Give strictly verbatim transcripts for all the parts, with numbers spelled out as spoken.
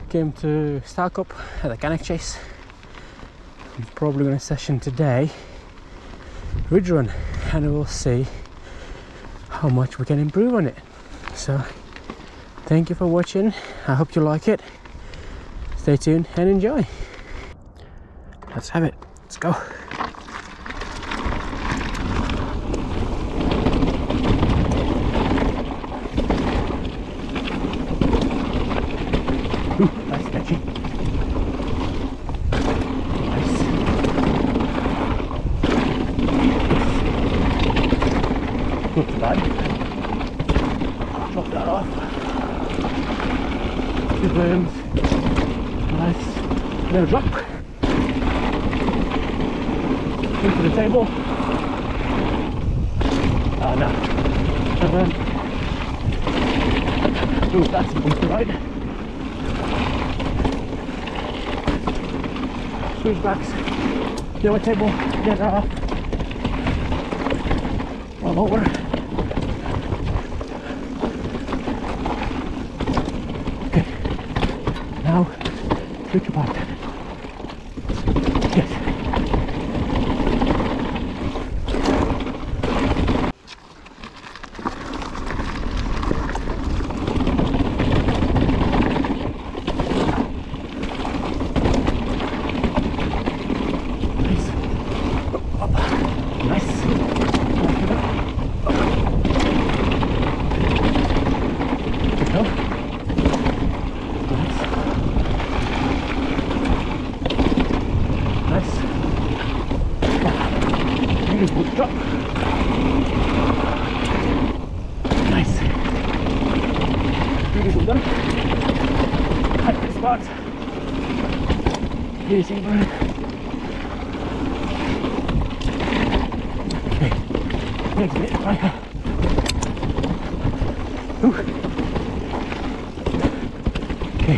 Came to Stile Cup at the Cannock chase. I'm probably going to session today ridge run, and we'll see how much we can improve on it. So thank you for watching. I hope you like it. Stay tuned and enjoy. Let's have it. Let's go. Ooh, that's sketchy. Nice. Not too bad. Drop that off. Two burns. Nice. No drop. Into the table. Oh no. And then. Ooh, that's a bumpy ride. Switchbacks, the other table, get that off, roll over. Okay, now switch apart. Yes. Beautiful drop. Nice. Beautiful done. Cut the spot. Easy burn. Okay. Next bit higher. Okay.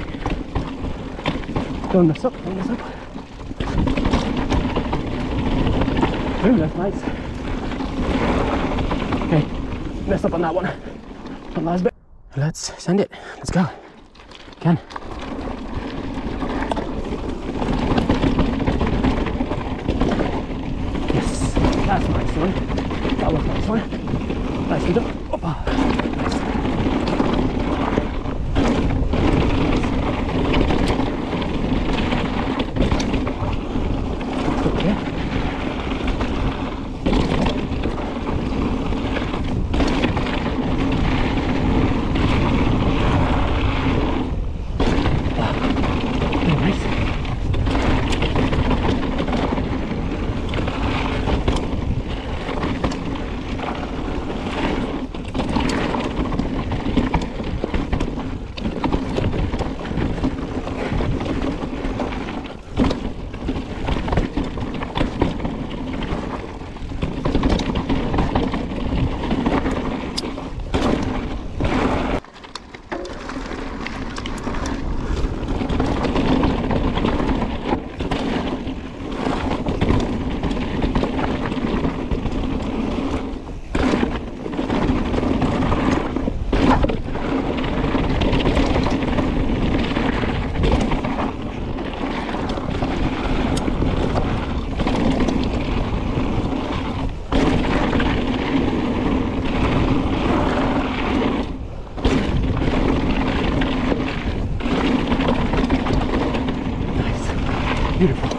Don't mess up, don't mess up. Ooh, that's nice. Okay, messed up on that one. One last bit. Let's send it. Let's go. Can. Yes, that's a nice one. That was a nice one. Nicely done. Opa. Nice. That's okay. Beautiful.